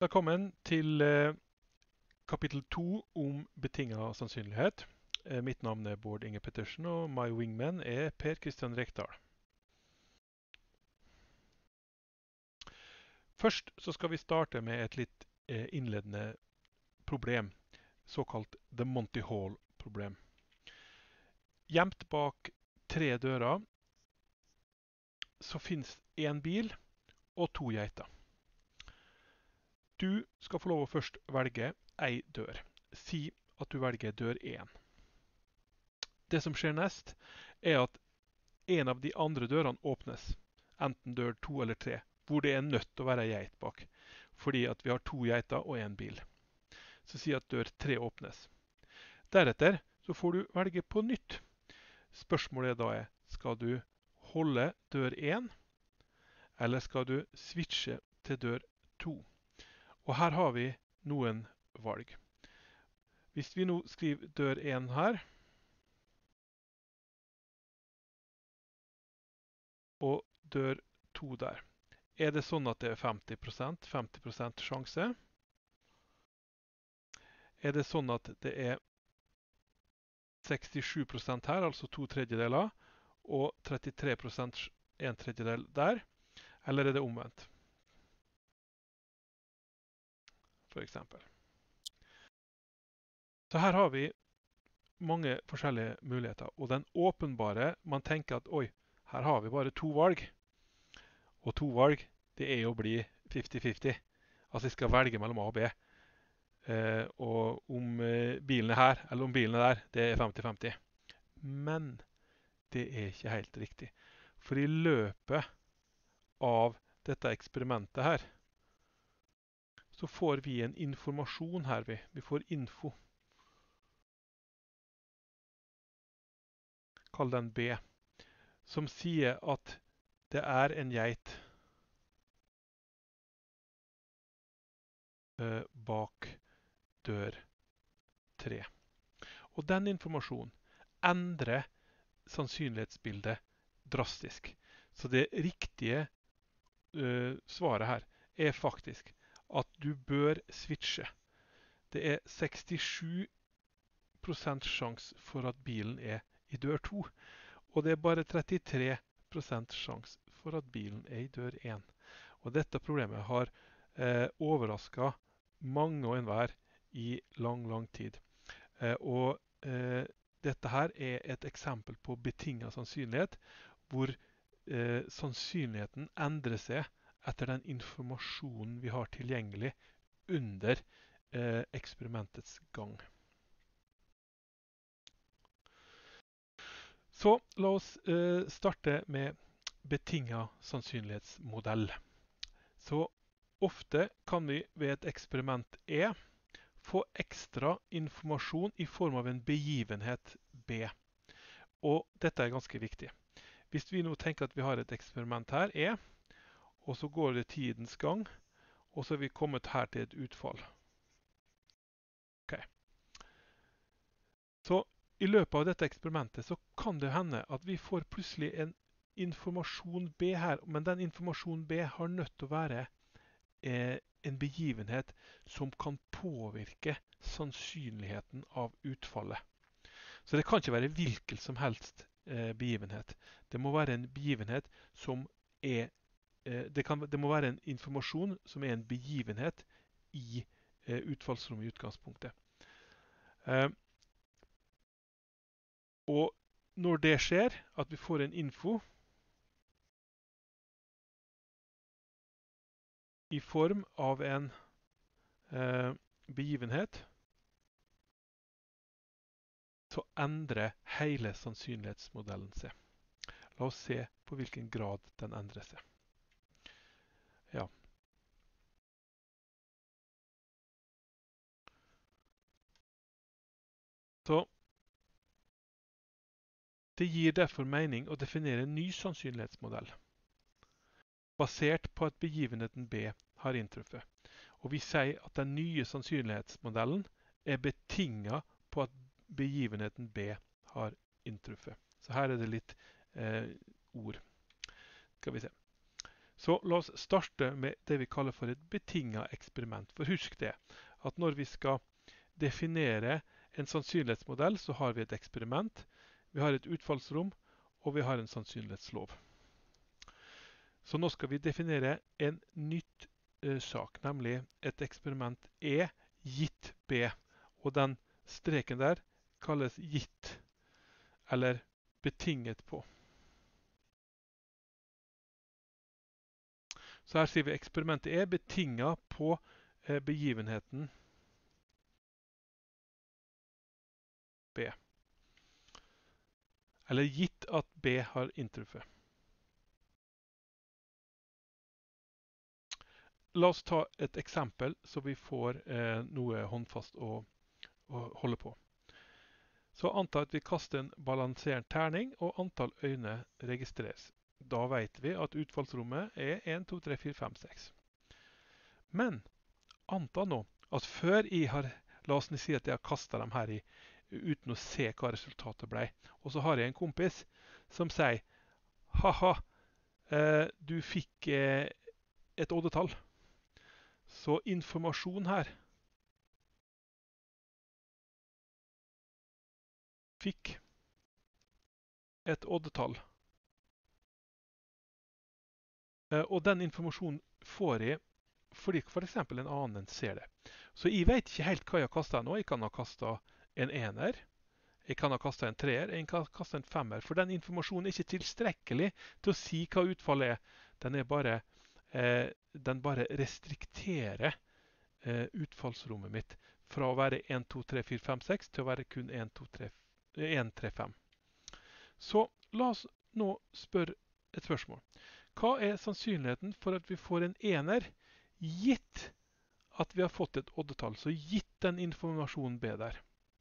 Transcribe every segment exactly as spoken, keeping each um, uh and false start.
Velkommen til eh, kapittel to om betinget sannsynlighet. Eh, mitt navn er Bård Inge Pettersen, og my wingman er Per Kristian Rekdal. Først så skal vi starte med et litt eh, innledende problem, såkalt The Monty Hall-problem. Gjemt bak tre dører så finnes en bil og to geiter. Du skal få lov å først velge ei dør. Si at du velger dør én. Det som skjer nest, er at en av de andre dørene åpnes, enten dør to eller tre, hvor det er nødt til å være ei geit bak, fordi at vi har to geiter og en bil. Så si at dør tre åpnes. Deretter så får du velge på nytt. Spørsmålet da er, skal du holde dør én, eller skal du switche til dør to? Og her har vi noen valg. Hvis vi nå skriver dør én her, og dør to der, er det sånn at det er femti prosent, femti prosent sjanse? Er det sånn at det er sekstisju prosent her, altså to tredjedeler, og trettitre prosent en tredjedel der? Eller er det omvendt? For eksempel. Så her har vi mange forskjellige muligheter, og den åpenbare, man tenker at oi, her har vi bare to valg. Og to valg, det er å bli femti femti. Altså jeg skal velge mellom A og B. Eh, og om eh, bilen er her, eller om bilen er der, det er femti femti. Men det er ikke helt riktig. For i løpet av dette eksperimentet her, så får vi en informasjon her. Vi, vi får info. Kall den B. Som sier at det er en geit eh, bak dør tre. Og den informasjonen endrer sannsynlighetsbildet drastisk. Så det riktige uh, svaret her er faktisk at du bør switche. Det er sekstisju prosent sjanse for at bilen er i dør to, og det er bare trettitre prosent sjanse for at bilen er i dør én. Og dette problemet har eh, overrasket mange og enhver i lang, lang tid. Eh, og eh, dette her er et eksempel på betinget sannsynlighet, hvor eh, sannsynligheten endrer seg etter den informasjonen vi har tilgjengelig under eh, eksperimentets gang. Så la oss eh, starte med betinget sannsynlighetsmodell. Så ofte kan vi ved et eksperiment E få ekstra informasjon i form av en begivenhet B. Og dette er ganske viktig. Hvis vi nå tenker at vi har et eksperiment her, E, og så går det tidens gang, og så er vi kommet her til et utfall. Ok. Så i løpet av dette eksperimentet så kan det hende at vi får plutselig en informasjon B her, men den informasjonen B har nødt til å være eh, en begivenhet som kan påvirke sannsynligheten av utfallet. Så det kan ikke være hvilken som helst eh, begivenhet. Det må være en begivenhet som er eh, det, kan, det må være en informasjon som er en begivenhet i eh, utfallsrommet i utgangspunktet. Eh, og når det skjer, at vi får en info i form av en eh, begivenhet, så endrer hele sannsynlighetsmodellen seg. La oss se på hvilken grad den endrer seg. Ja. Så det gir derfor mening å definere en ny sannsynlighetsmodell, basert på at begivenheten B har inntruffet. Og vi sier at den nye sannsynlighetsmodellen er betinget på at begivenheten B har inntruffet. Så her er det litt eh, ord. Skal vi se. Så la oss starte med det vi kaller for et betinget eksperiment. For husk det, at når vi skal definere en sannsynlighetsmodell, så har vi et eksperiment, vi har et utfallsrom, og vi har en sannsynlighetslov. Så nå skal vi definere en nytt uh, sak, nemlig et eksperiment E gitt B. Og den streken der kalles gitt, eller betinget på. Så her sier vi eksperimentet er betinget på eh, begivenheten B. Eller gitt at B har inntruffet. La oss ta et eksempel så vi får eh, noe håndfast å, å holde på. Så anta at vi kaster en balansert terning, og antall øyne registreres. Da vet vi at utfallsrommet er en, to, tre, fire, fem, seks. Men anta nå at før jeg har, la oss si at jeg har kastet dem her i, uten å se hva resultatet ble, og så har jeg en kompis som sier, haha, eh, du fikk eh, et oddetall. Så informasjon her fikk et oddetall. Eh, og den informasjonen får jeg fordi for eksempel en annen ser det. Så jeg vet ikke helt hva jeg har kastet nå. Jeg kan ha kastet en ener, jeg kan ha kastet en treer, jeg kan ha kastet en femmer. For den informasjonen er ikke tilstrekkelig til å si hva utfallet er. Den, er bare, eh, den bare restrikterer eh, utfallsrommet mitt fra å være en, to, tre, fire, fem, seks til å være kun en, to, tre, en, tre, fem. Så la oss nå spørre et spørsmål. Hva er sannsynligheten for at vi får en ener, gitt at vi har fått et oddetall, så gitt den informasjonen B der?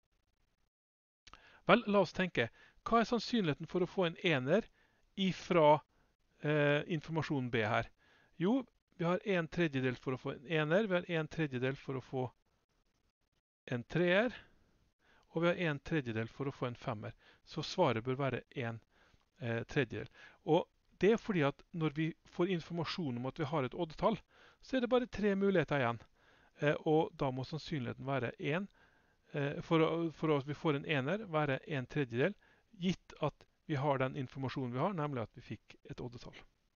Vel, la oss tenke, hva er sannsynligheten for å få en ener ifra eh, informasjonen B her? Jo, vi har en tredjedel for å få en ener, vi har en tredjedel for å få en treer, og vi har en tredjedel for å få en femmer. Så svaret bør være en eh, tredjedel. Og det er fordi at når vi får informasjon om at vi har et oddetall, så er det bare tre muligheter igjen. Eh, og da må sannsynligheten være en. Eh, for, for at vi får en ener, være en tredjedel, gitt at vi har den informasjonen vi har, nemlig at vi fikk et oddetall.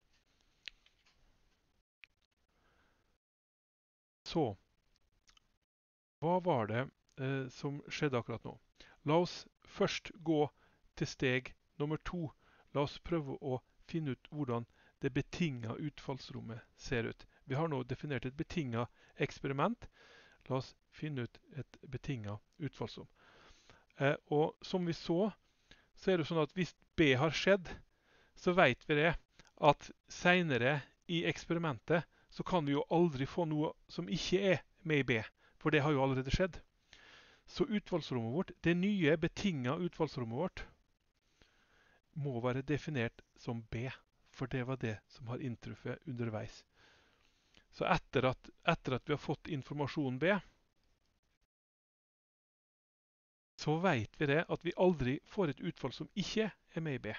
Så, hva var det eh, som skjedde akkurat nå? La oss først gå til steg nummer to. La oss prøve å finne ut hvordan det betinget utfallsrommet ser ut. Vi har nå definert et betinget eksperiment. La oss finne ut et betinget utfallsrom. Eh, og som vi så, så er det sånn at hvis B har skjedd, så vet vi det at senere i eksperimentet så kan vi jo aldri få noe som ikke er med i B, for det har jo allerede skjedd. Så utfallsrommet vårt, det nye betinget utfallsrommet vårt, må være definert som B, for det var det som har inntruffet underveis. Så etter at, etter at vi har fått informasjon B, så vet vi det at vi aldri får et utfall som ikke er med i B.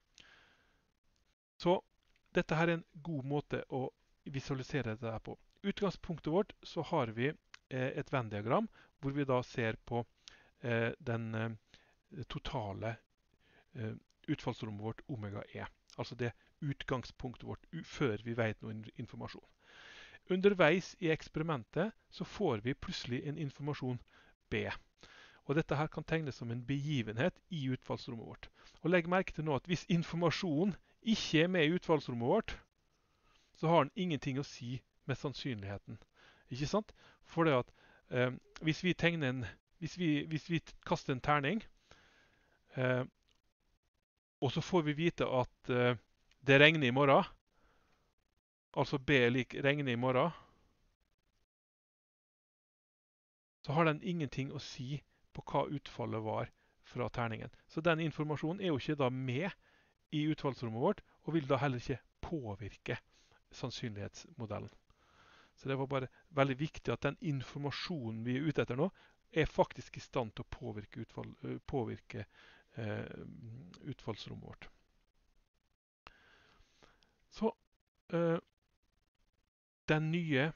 Så dette her er en god måte å visualisere dette her på. Utgangspunktet vårt så har vi eh, et Venn-diagram, hvor vi da ser på eh, den eh, totale eh, utfallsrommet vårt omega E. Altså det utgangspunktet vårt før vi vet noe informasjon. Underveis i eksperimentet så får vi plutselig en informasjon B. Og dette her kan tegnes som en begivenhet i utfallsrommet vårt. Og legg merke til nå at hvis informasjon ikke er med i utfallsrommet vårt, så har den ingenting å si med sannsynligheten. Ikke sant? For det at eh, hvis vi tegner en, hvis vi, hvis vi kaster en terning, eh, og så får vi vite at eh, det regner i morgen, altså B lik regne i morgen, så har den ingenting å si på hva utfallet var fra terningen. Så den informasjonen er jo ikke da med i utfallsrommet vårt, og vil da heller ikke påvirke sannsynlighetsmodellen. Så det var bare veldig viktig at den informasjonen vi er ute etter nå, er faktisk i stand til å påvirke, utfall, påvirke eh, utfallsrommet vårt. Så, eh, den nye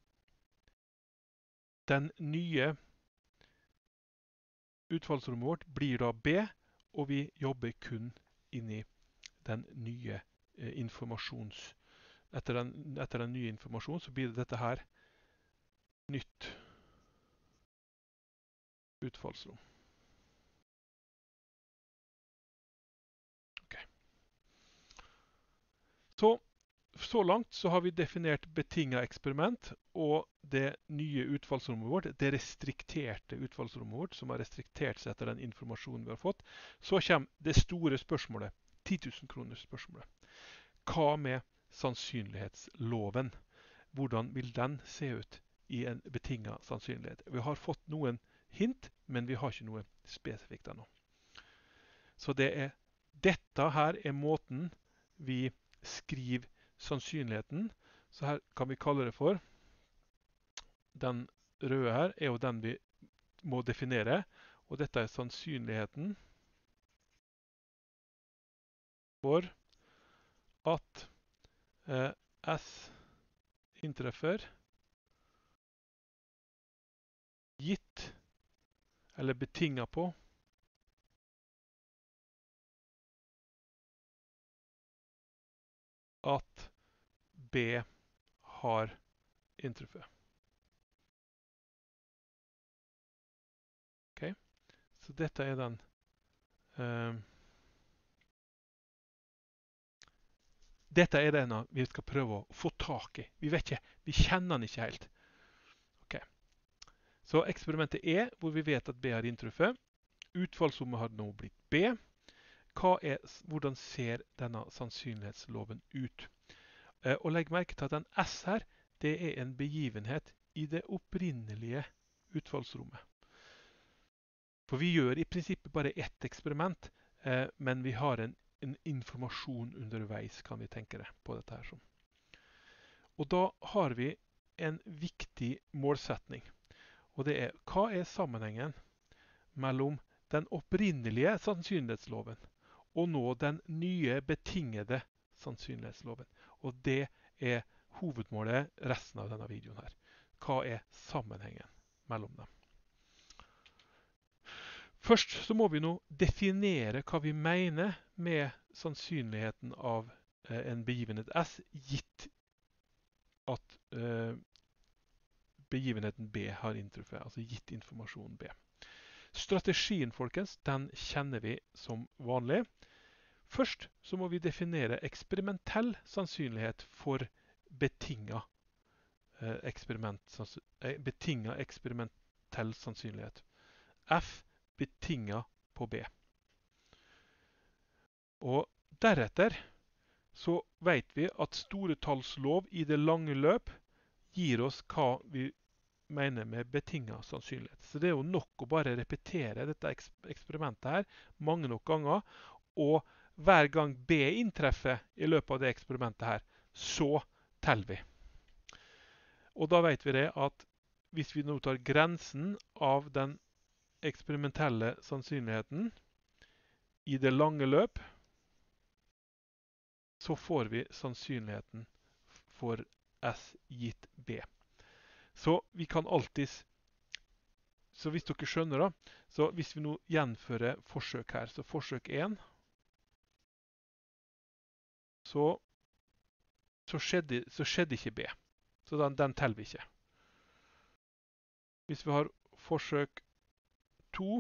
den nye utfallsrommet vårt blir da B, og vi jobber kun inn i den nye eh, informasjons... Etter den, etter den nye informasjonen så blir det dette her nytt utfallsrom. Ok. Så, så langt så har vi definert betinget eksperiment og det nye utfallsrommet vårt, det restrikterte utfallsrommet vårt, som har restriktert seg etter den informasjonen vi har fått. Så kommer det store spørsmålet, ti tusen kroners spørsmålet. Hva med sannsynlighetsloven? Hvordan vil den se ut i en betinget sannsynlighet? Vi har fått noen hint, men vi har ikke noe spesifikt ennå. Så det er, dette her er måten vi skriver sannsynligheten. Så her kan vi kalle det for, den røde her er jo den vi må definere, og dette er sannsynligheten for at eh, S inntreffer gitt eller betinget på at B har inntruffet. Ok, så dette er den um, dette er den vi skal prøve å få tak i. Vi vet ikke, vi kjenner den ikke helt. Ok, så eksperimentet er hvor vi vet at B har inntruffet. Utfallsrommet har nå blitt B. Hva er, hvordan ser denne sannsynlighetsloven ut? Eh, og legg merke til at den S her, det er en begivenhet i det opprinnelige utfallsrommet. For vi gjør i prinsippet bare ett eksperiment, eh, men vi har en, en informasjon underveis, kan vi tenke det på dette her. Og da har vi en viktig målsetning, og det er, hva er sammenhengen mellom den opprinnelige sannsynlighetsloven og nå den nye betingede sannsynlighetsloven? Og det er hovedmålet resten av denne videoen her. Hva er sammenhengen mellom dem? Først så må vi nå definere hva vi mener med sannsynligheten av eh, en begivenhet S, gitt at eh, begivenheten B har inntruffet, altså gitt informasjon B. Strategien, folkens, den kjenner vi som vanlig. Først så må vi definere eksperimentell sannsynlighet for betinget eh, eksperiment, eh, betinget eksperimentell sannsynlighet. F betinget på B. Og deretter så vet vi at storetallslov i det lange løp gir oss hva vi mener med betinget sannsynlighet. Så det er jo nok å bare repetere dette eksperimentet her mange nok ganger, og hver gang B inntreffer i løpet av det eksperimentet her, så teller vi. Og da vet vi det at hvis vi nå tar grensen av den eksperimentelle sannsynligheten i det lange løp, så får vi sannsynligheten for S gitt B. Så vi kan alltid, så hvis dere skjønner da, så hvis vi nå gjenfører forsøk her, så forsøk én, så, så, skjedde, så skjedde ikke B. Så den, den teller vi ikke. Hvis vi har forsøk to,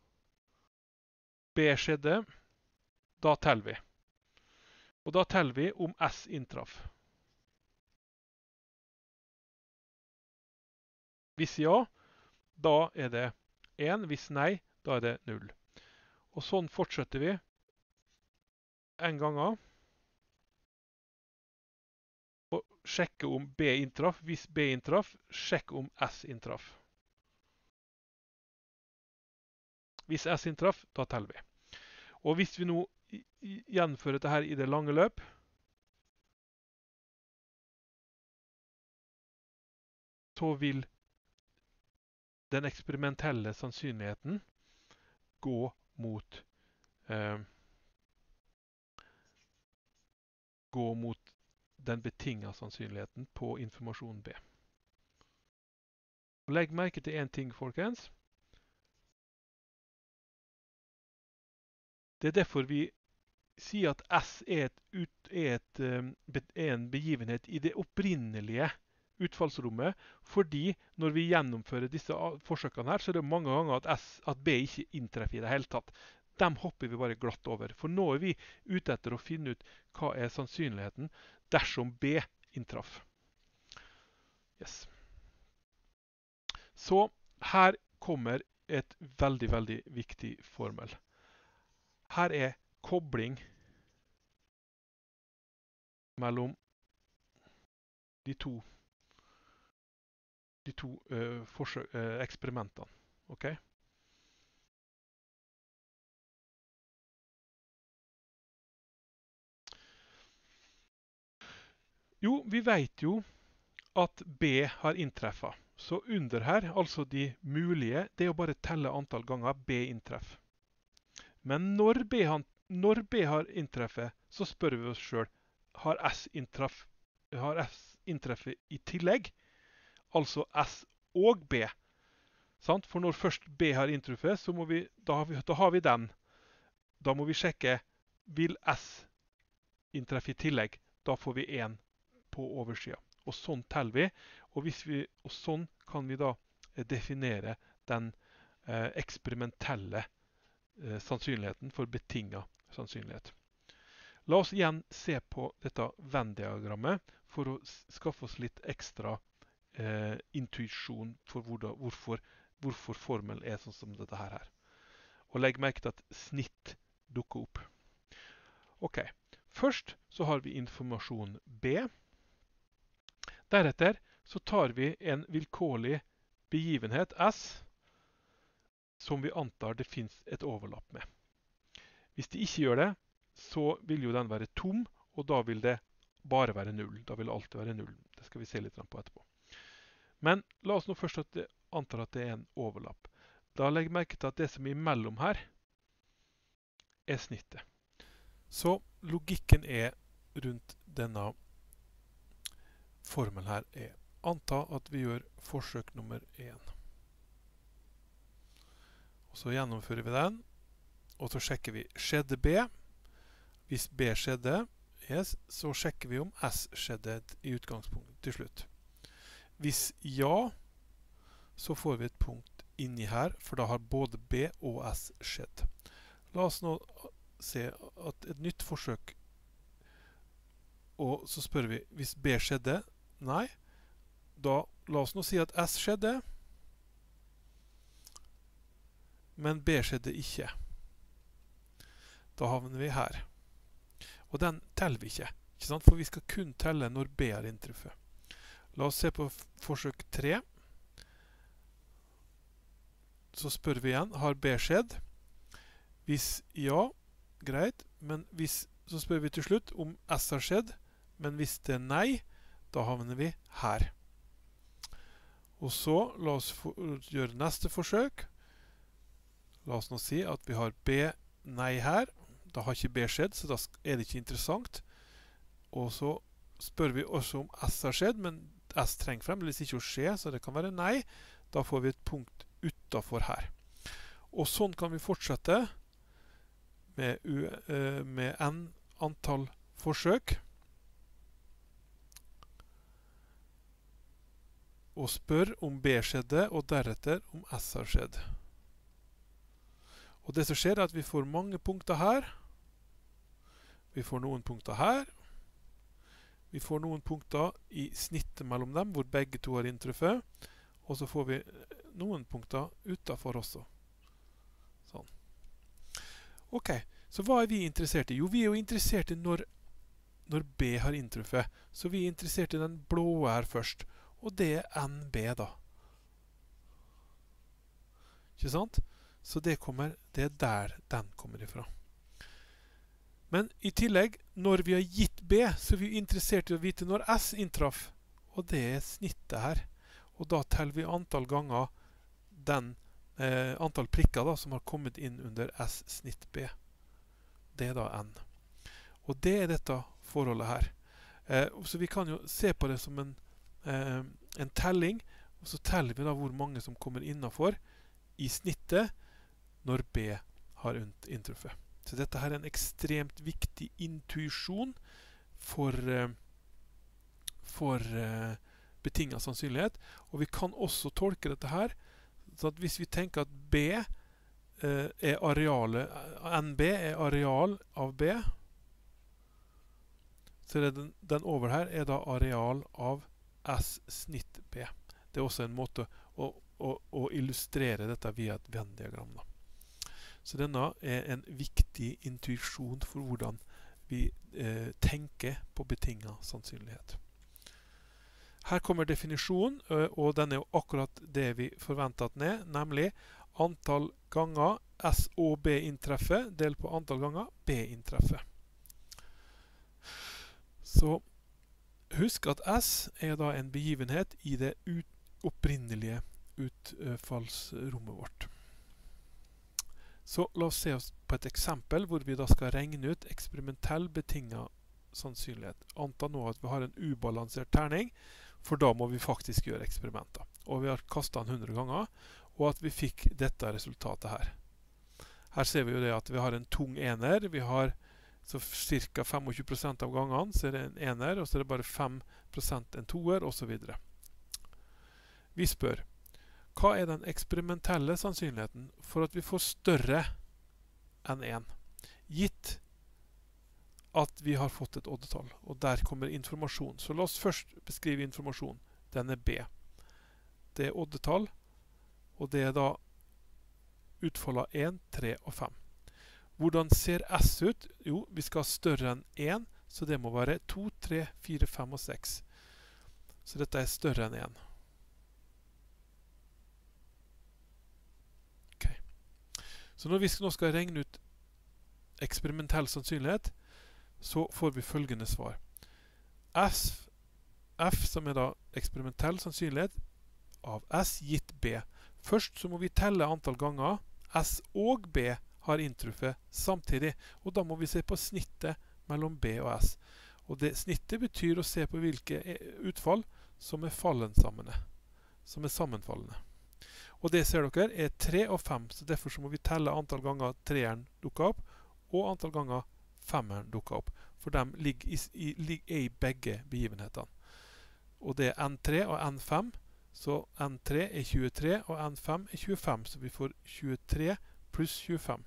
B skjedde, da teller vi. Og da teller vi om S inntraff. Hvis ja, da er det én. Hvis nei, da er det null. Og sånn fortsetter vi en gang av. Og sjekke om B inntraff. Hvis B inntraff, sjekk om S inntraff. Hvis S inntraff, da teller vi. Og hvis vi nå gjenfører dette her i det lange løp, så vil den eksperimentelle sannsynligheten gå mot eh, gå mot den betingede sannsynligheten på informasjon B. Legg merke til en ting, folkens. Det er derfor vi sier at S er, et ut, er, et, er en begivenhet i det opprinnelige utfallsrommet, fordi når vi gjennomfører disse forsøkene her, så er det mange ganger at, S, at B ikke inntreffer i det hele tatt. Dem hopper vi bare glatt over, for nå er vi ute etter å finne ut hva er sannsynligheten dersom B inntraff. Yes. Så her kommer et veldig, veldig viktig formel. Her er kobling mellom de to, de to uh, forsøk, uh, eksperimentene. Ok? Jo, vi vet jo at B har inntreffet. Så under her, altså de mulige, det er å bare telle antall ganger B inntreffer. Men når B, har, når B har inntreffet, så spør vi oss selv, har S inntreff, har S inntreffet i tillegg? Altså S og B. Sant? For når først B har inntreffet, så må vi, da, har vi, da har vi den. Da må vi sjekke, vil S inntreffe i tillegg? Da får vi en på oversiden. Og sånn teller vi, og, hvis vi, og sånn kan vi da definere den eh, eksperimentelle eh, sannsynligheten for betinget sannsynlighet. La oss igjen se på dette Venn-diagrammet for å skaffe oss litt ekstra eh, intuisjon for hvor, hvorfor, hvorfor formelen er sånn som dette her. Og legg merke til at snitt dukker opp. Ok, først så har vi informasjon B. Deretter så tar vi en vilkårlig begivenhet S som vi antar det finnes et overlapp med. Hvis det ikke gjør det, så vil jo den være tom, og da vil det bare være null. Da vil det alltid være null. Det skal vi se litt på etterpå. Men la oss nå først at det, anta at det er en overlapp. Da legger jeg merke til at det som er imellom her er snittet. Så logikken er rundt denne formelen her er anta at vi gjør forsøk nummer én. Og så gjennomfører vi den, og så sjekker vi skjedde B. Hvis B skjedde, yes, så sjekker vi om S skjedde i utgangspunktet til slutt. Hvis ja, så får vi et punkt inni her, for da har både B og S skjedd. La oss nå se at et nytt forsøk, og så spør vi, hvis B skjedde, nei, da la oss nå si at S skjedde, men B skjedde ikke. Da havner vi her. Og den teller vi ikke, ikke sant? For vi skal kun telle når B er inntruffet. La oss se på forsøk tre. Så spør vi igjen, har B skjedd? Hvis ja, greit, men hvis, så spør vi til slutt om S har skjedd, men hvis det er nei, da havner vi her. Og så, la oss gjøre neste forsøk. La oss nå si at vi har B nei her. Da har ikke B skjedd, så da er det ikke interessant. Og så spør vi også om S har skjedd, men S trenger fremdeles ikke å skje, så det kan være nei. Da får vi et punkt utenfor her. Og sånn kan vi fortsette med, u, med n antall forsøk. Og spør om B skjedde, og deretter om S har skjedd. Og det som skjer er at vi får mange punkter her. Vi får noen punkter her. Vi får noen punkter i snittet mellom dem, hvor begge to har inntruffet. Og så får vi noen punkter utenfor også. Sånn. Ok, så hva er vi interessert i? Jo, vi er jo interessert i når, når B har inntruffet. Så vi er interessert i den blå her først. Og det er N B da. Ikke sant? Så det, kommer, det er der den kommer ifra. Men i tillegg, når vi har gitt B, så er vi interessert i å vite når S inntraff. Og det er snittet her. Og da teller vi antall ganger den, eh, antall prikker da, som har kommet inn under S snitt B. Det er da N. Og det er dette forholdet her. Eh, så vi kan jo se på det som en, eh, en telling, og så teller vi da hvor mange som kommer innenfor i snittet når B har inntruffet. Så dette her er en ekstremt viktig intuisjon for, eh, for eh, betinget sannsynlighet. Og vi kan også tolke dette her, så at hvis vi tenker at B eh, er arealet, N B er areal av B, så er den, den over her er da areal av S snitt B. Det er også en måte å, å, å illustrere dette via et Venn-diagram da. Så denne er en viktig intuisjon for hvordan vi eh, tenker på betinget sannsynlighet. Her kommer definisjonen, og den er jo akkurat det vi forventer at den er, nemlig antall ganger S og B inntreffer, delt på antall ganger B inntreffer. Så husk at S er da en begivenhet i det ut, opprinnelige utfallsrommet vårt. Så la oss se oss på et eksempel hvor vi da skal regne ut eksperimentell betinget sannsynlighet. Anta nå at vi har en ubalansert terning, for da må vi faktisk gjøre eksperimenter. Og vi har kastet den hundre ganger, og at vi fikk dette resultatet her. Her ser vi jo det at vi har en tung ener, vi har så ca. tjuefem prosent av gangene så er det en ener, og så er det bare fem prosent en toer, og så videre. Vi spør, hva er den eksperimentelle sannsynligheten for at vi får større enn én? Gitt at vi har fått et oddetall, og der kommer informasjon. Så la oss først beskrive informasjon. Den er B. Det er oddetall, og det er da utfallet av én, tre og fem. Hvordan ser S ut? Jo, vi skal ha større enn én, så det må være to, tre, fire, fem og seks. Så dette er større enn én. Ok. Så når vi nå skal regne ut eksperimentell sannsynlighet, så får vi følgende svar. S, F, som er da eksperimentell sannsynlighet, av S gitt B. Først så må vi telle antall ganger S og B har inntruffet samtidig, og da må vi se på snittet mellom B og S. Og det snittet betyr å se på hvilke utfall som er fallensammende, som er sammenfallende. Og det ser dere er tre og fem, så derfor så må vi telle antall ganger treeren dukker opp, og antall ganger femmeren dukker opp, for de ligger i, i, ligger i begge begivenhetene. Og det er N tre og N fem, så N tre er tjuetre, og N fem er tjuefem, så vi får tjuetre pluss tjuefem.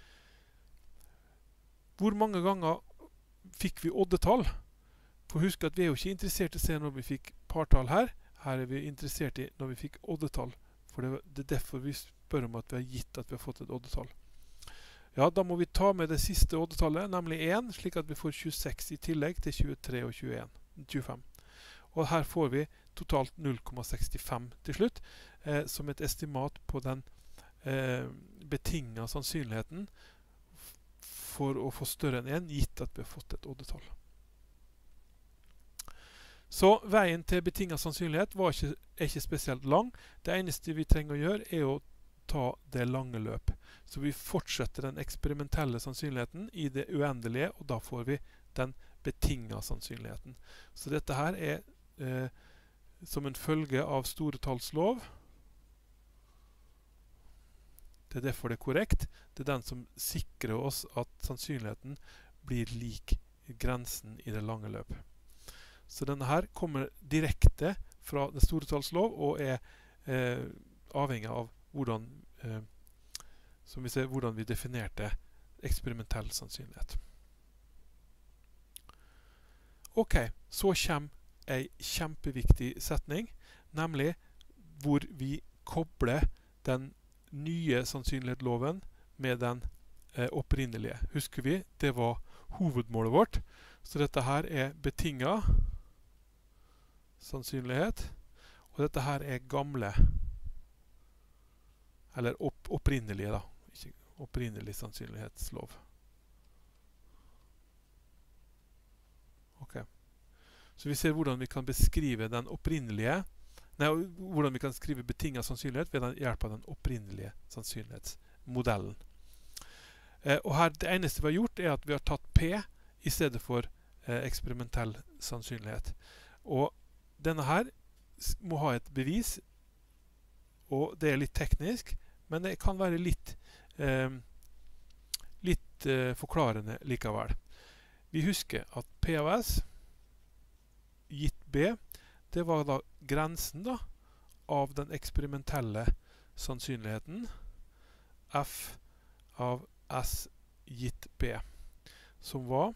Hvor mange ganger fikk vi oddetall? For husk at vi er jo ikke interessert i å se når vi fikk partall her. Her er vi interessert i når vi fikk oddetall. For det, det er derfor vi spør om at vi har gitt at vi har fått et oddetall. Ja, da må vi ta med det siste oddetallet, nemlig én, slik at vi får tjueseks i tillegg til tjuetre og tjueen, tjuefem. Og her får vi totalt null komma sekstifem til slutt, eh, som et estimat på den eh, betingede sannsynligheten for å få større enn én, gitt at vi har fått et oddetall. Så veien til betinget sannsynlighet var ikke, er ikke spesielt lang. Det eneste vi trenger å gjøre er å ta det lange løp. Så vi fortsetter den eksperimentelle sannsynligheten i det uendelige, og da får vi den betingede sannsynligheten. Så dette her er eh, som en følge av storetallslov. Det er derfor det er korrekt. Det er den som sikrer oss at sannsynligheten blir lik grensen i det lange løp. Så denne her kommer direkte fra det storetallslov og er eh, avhengig av hvordan, eh, som vi ser, hvordan vi definerte eksperimentell sannsynlighet. Ok, så kommer en kjempeviktig setning, nemlig hvor vi kobler den nye sannsynlighetsloven med den eh, opprinnelige. Husker vi, det var hovedmålet vårt. Så dette her er betinget sannsynlighet, og dette her er gamle, eller opp, opprinnelige da, ikke opprinnelige sannsynlighetslov. Ok. Så vi ser hvordan vi kan beskrive den opprinnelige, nei, hvordan vi kan skrive betinget sannsynlighet ved den hjelp av den opprinnelige sannsynlighetsmodellen. Eh, og her, det eneste vi har gjort er at vi har tatt P i stedet for eh, eksperimentell sannsynlighet. Og denne her må ha et bevis, og det er litt teknisk, men det kan være litt, eh, litt eh, forklarende likevel. Vi husker at P av S gitt B, det var da grensen da, av den eksperimentelle sannsynligheten F av S gitt B, som var,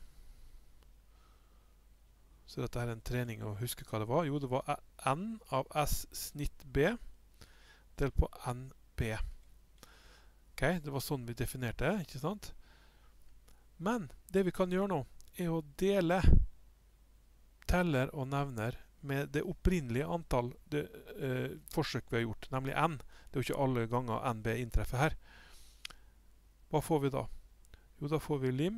så dette er en trening å huske hva det var, jo det var N av S snitt B delt på N B. Ok, det var sånn vi definerte det, ikke sant? Men det vi kan gjøre nå er å dele teller og nevner med det opprinnelige antall det, eh, forsøk vi har gjort, nemlig N. Det er jo ikke alle ganger N B inntreffer her. Hva får vi da? Jo, da får vi lim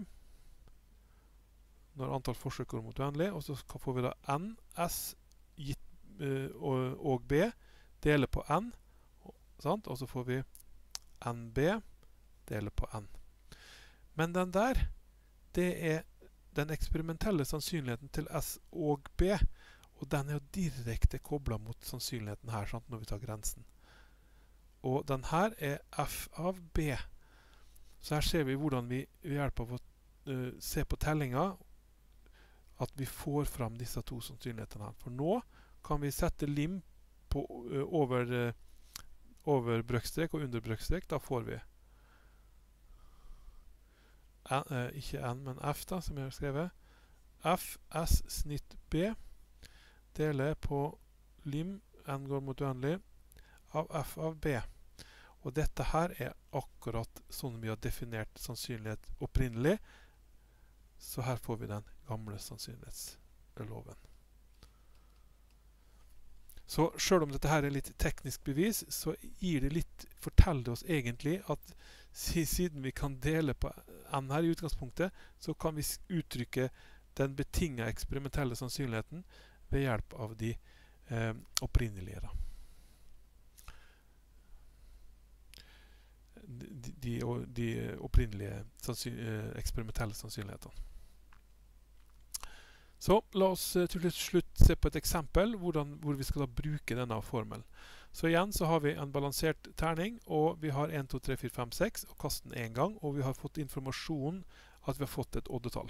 når antall forsøk går mot uendelig, og så får vi da N, S gitt, eh, og, og B deler på N, sant? Og så får vi N B deler på N. Men den der, det er den eksperimentelle sannsynligheten til S og B, og den er jo direkte koblet mot sannsynligheten her, sant, når vi tar grensen. Og den her er F av B. Så her ser vi hvordan vi ved hjelp av å uh, se på tellinga, at vi får fram disse to sannsynlighetene her. For nå kan vi sette lim på, uh, over, uh, over brøkstrek og under brøkstrek. Da får vi N, uh, ikke N, men F da, som jeg har skrevet. F, S, snitt B deler på lim, N går mot uendelig, av F av B. Og dette her er akkurat sånn vi har definert sannsynlighet opprinnelig. Så her får vi den gamle sannsynlighetsloven. Så selv om dette her er litt teknisk bevis, så gir det litt, forteller det oss egentlig at siden vi kan dele på N her i utgangspunktet, så kan vi uttrykke den betingede eksperimentelle sannsynligheten ved hjelp av de eh, opprinnelige da. De, de, de opprinnelige sannsyn, eh, eksperimentelle sannsynlighetene. Så la oss eh, til slutt se på et eksempel hvordan, hvor vi skal da bruke denne formelen. Så igjen så har vi en balansert terning, og vi har en, to, tre, fire, fem, seks, og kaste den en gang, og vi har fått informasjon at vi har fått et oddetall.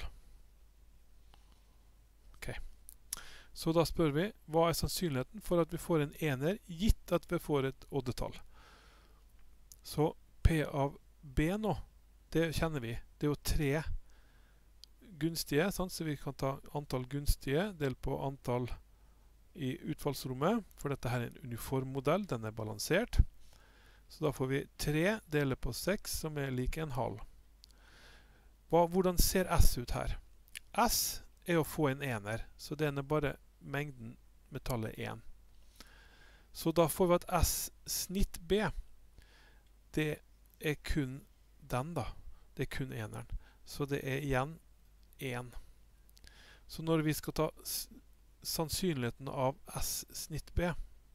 Ok. Så da spør vi, hva er sannsynligheten for at vi får en ener, gitt at vi får et oddetall? Så P av B nå, det kjenner vi. Det er jo tre gunstige, sant? Så vi kan ta antall gunstige, del på antall i utfallsrommet, for dette her er en uniformmodell, den er balansert. Så da får vi tre deler på seks, som er like en halv. Hva, hvordan ser S ut her? S er å få en ener, så den er bare mengden med tallet en. Så da får vi at S snitt B, det er kun den da. Det er kun eneren. Så det er igjen en. Så når vi skal ta sannsynligheten av S snitt B,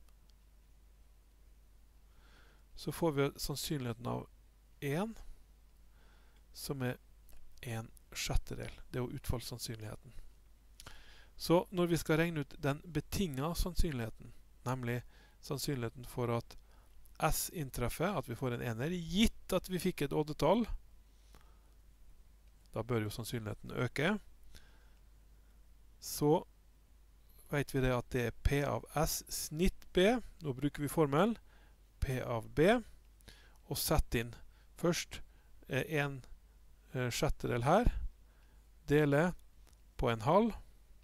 så får vi sannsynligheten av en, som er en sjettedel. Det er jo utfallssannsynligheten. Så når vi skal regne ut den betingede sannsynligheten, nemlig sannsynligheten for at S inntreffer, at vi får en ener, gitt at vi fikk et oddetall, da bør jo sannsynligheten øke, så vet vi det at det er P av S snitt B, nå bruker vi formelen, P av B, og sett inn først en sjettedel her, dele på en halv,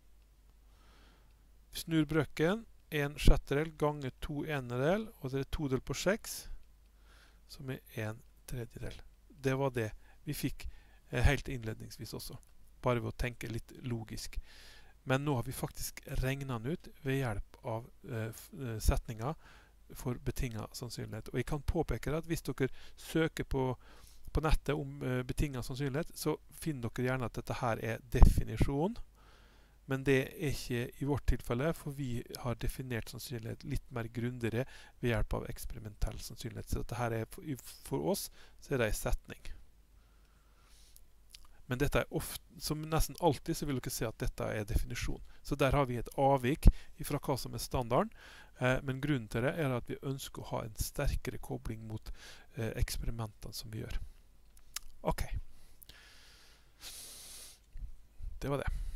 snur brøkken, en sjettedel ganger to enedel, og det er to del på seks, som er en tredjedel. Det var det vi fikk eh, helt innledningsvis også, bare ved å tenke litt logisk. Men nå har vi faktisk regnet den ut ved hjelp av eh, setninger for betinget sannsynlighet. Og jeg kan påpeke at hvis dere søker på, på nettet om eh, betinget sannsynlighet, så finner dere gjerne at dette her er definisjon. Men det er ikke i vårt tilfelle, for vi har definert sannsynlighet litt mer grundigere ved hjelp av eksperimentell sannsynlighet. Så dette her er for, for oss så er det en setning. Men dette er ofte, som nesten alltid så vil dere se at dette er definisjon. Så der har vi et avvik fra hva som er standarden. Eh, men grunnen til det er at vi ønsker å ha en sterkere kobling mot eh, eksperimentene som vi gjør. Ok. Det var det.